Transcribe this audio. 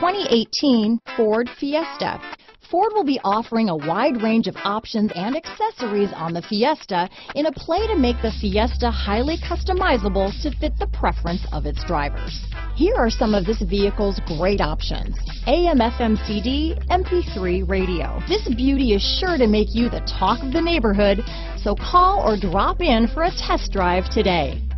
2018 Ford Fiesta. Ford will be offering a wide range of options and accessories on the Fiesta in a play to make the Fiesta highly customizable to fit the preference of its drivers. Here are some of this vehicle's great options: AM/FM CD, MP3 radio. This beauty is sure to make you the talk of the neighborhood, so call or drop in for a test drive today.